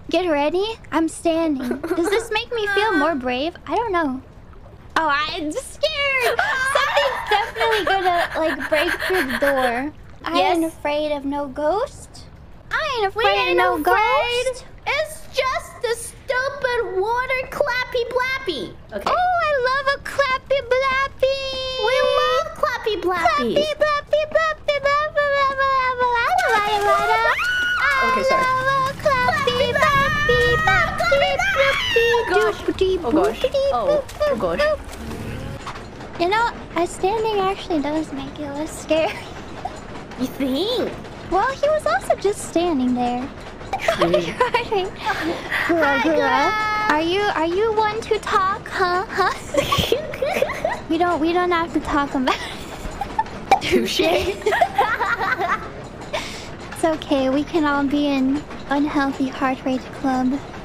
Get ready. I'm standing. Does this make me feel more brave? I don't know. Oh, I'm scared. Something's definitely gonna like break through the door. I ain't afraid of no ghost. I ain't afraid of no ghost. It's just a stupid water clappy blappy. Okay. Oh, I love a clappy blappy. We love clappy blappies. Clappy blappy blappy blappy blappy blappy. Okay, sorry. Clappy blappy blappy. Oh gosh. Oh gosh. You know, standing actually does make it less scary. You think? Well, he was also just standing there. Gura Gura, are you one to talk, huh? We don't have to talk about it. Touche. It's okay. We can all be in unhealthy heart rate club.